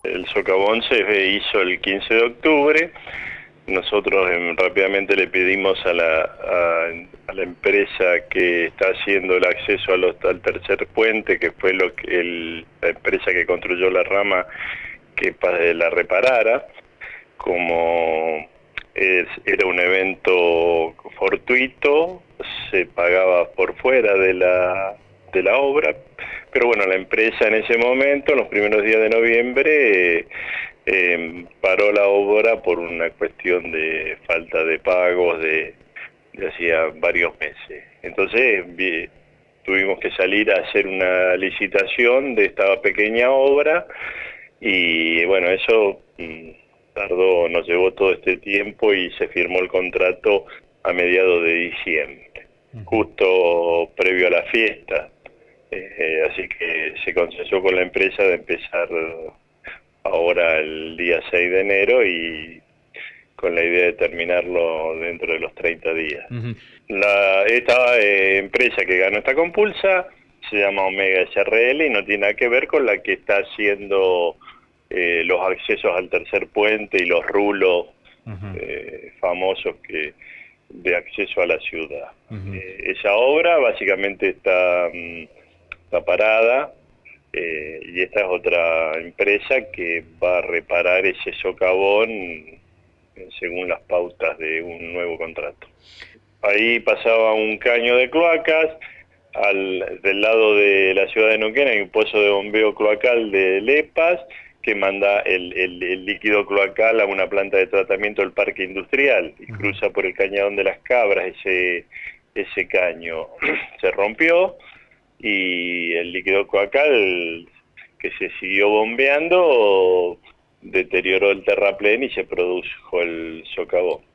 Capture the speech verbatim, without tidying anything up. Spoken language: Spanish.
el socavón se hizo el quince de octubre. Nosotros eh, rápidamente le pedimos a la, a, a la empresa que está haciendo el acceso a los, al tercer puente, que fue lo que el, la empresa que construyó la rama, que la reparara. Como es, era un evento fortuito, se pagaba por fuera de la, de la obra, pero bueno, la empresa en ese momento, en los primeros días de noviembre, eh, eh, paró la obra por una cuestión de falta de pagos de, de hacía varios meses. Entonces vi, tuvimos que salir a hacer una licitación de esta pequeña obra y bueno, eso mmm, tardó, nos llevó todo este tiempo y se firmó el contrato a mediados de diciembre, uh-huh. justo previo a la fiesta. Eh, así que se consensó con la empresa de empezar ahora el día seis de enero y con la idea de terminarlo dentro de los treinta días. Uh-huh. La, esta eh, empresa que ganó esta compulsa se llama Omega S R L y no tiene nada que ver con la que está haciendo eh, los accesos al tercer puente y los rulos uh-huh. eh, famosos que de acceso a la ciudad. Uh-huh. Eh, esa obra básicamente está... Um, está parada eh, y esta es otra empresa que va a reparar ese socavón eh, según las pautas de un nuevo contrato. Ahí pasaba un caño de cloacas, al, del lado de la ciudad de Neuquén hay un pozo de bombeo cloacal de Lepas que manda el, el, el líquido cloacal a una planta de tratamiento del parque industrial y cruza por el cañadón de las Cabras. Ese, ese caño se rompió y el líquido cloacal que se siguió bombeando deterioró el terraplén y se produjo el socavón.